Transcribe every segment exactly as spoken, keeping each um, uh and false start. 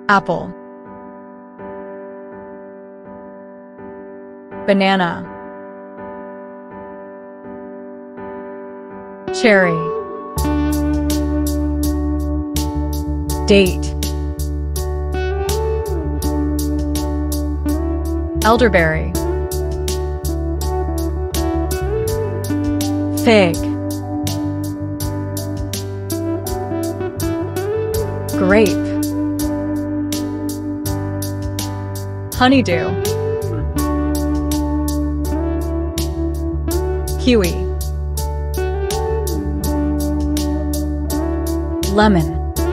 Apple. Banana. Cherry. Date. Elderberry. Fig. Grape. Honeydew. Kiwi. Lemon.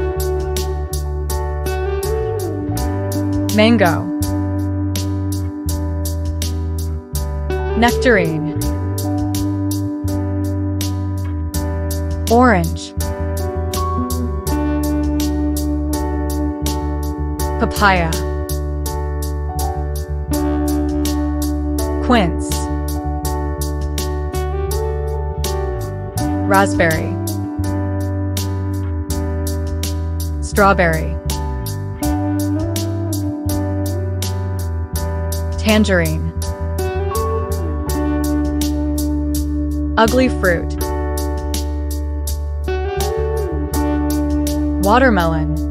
Mango. Nectarine. Orange. Papaya. Quince. Raspberry. Strawberry. Tangerine. Ugly fruit. Watermelon.